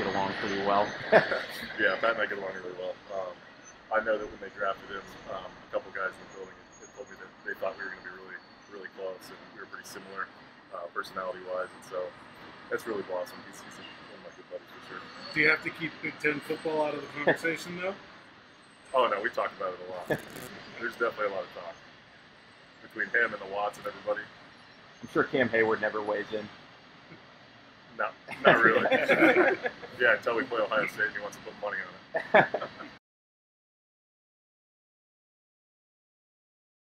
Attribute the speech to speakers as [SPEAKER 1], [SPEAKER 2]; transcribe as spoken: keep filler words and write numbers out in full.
[SPEAKER 1] get along pretty well.
[SPEAKER 2] Yeah, Pat and I get along really well. Um, I know that when they drafted him, um, a couple guys in the building had told me that they thought we were going to be really, really close, and we were pretty similar uh, personality-wise, and so that's really blossomed. He's, he's one of my good buddies for sure.
[SPEAKER 3] Do you have to keep Big Ten football out of the conversation, though?
[SPEAKER 2] Oh no, we talked about it a lot. There's definitely a lot of talk between him and the Watts and everybody.
[SPEAKER 1] I'm sure Cam Hayward never weighs in.
[SPEAKER 2] No, not really. Yeah, until we play Ohio State and he wants to put money on it.